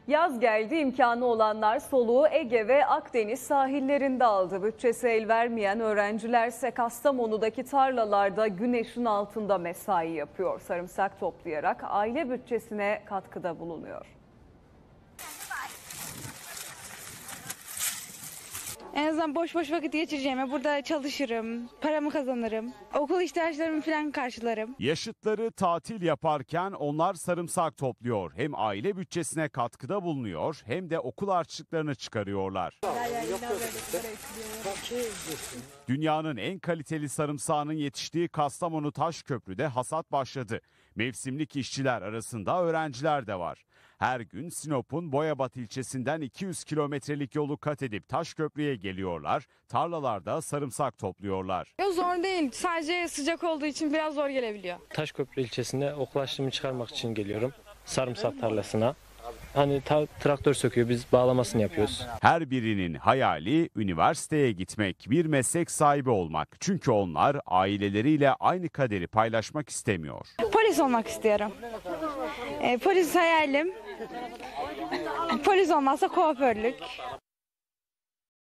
Yaz geldi, imkanı olanlar soluğu Ege ve Akdeniz sahillerinde aldı. Bütçesi el vermeyen öğrencilerse Kastamonu'daki tarlalarda güneşin altında mesai yapıyor. Sarımsak toplayarak aile bütçesine katkıda bulunuyor. En azından boş vakit geçireceğime burada çalışırım, paramı kazanırım, okul ihtiyaçlarımı falan karşılarım. Yaşıtları tatil yaparken onlar sarımsak topluyor. Hem aile bütçesine katkıda bulunuyor hem de okul harçlıklarını çıkarıyorlar. Dünyanın en kaliteli sarımsağının yetiştiği Kastamonu Taşköprü'de hasat başladı. Mevsimlik işçiler arasında öğrenciler de var. Her gün Sinop'un Boyabat ilçesinden 200 kilometrelik yolu kat edip Taşköprü'ye geliyorlar. Tarlalarda sarımsak topluyorlar. Zor değil, sadece sıcak olduğu için biraz zor gelebiliyor. Taşköprü ilçesinde okul harçlığımı çıkarmak için geliyorum. Sarımsak tarlasına. Hani traktör söküyor, biz bağlamasını yapıyoruz. Her birinin hayali üniversiteye gitmek, bir meslek sahibi olmak. Çünkü onlar aileleriyle aynı kaderi paylaşmak istemiyor. Polis olmak istiyorum. Polis hayalim. Polis olmazsa kuaförlük.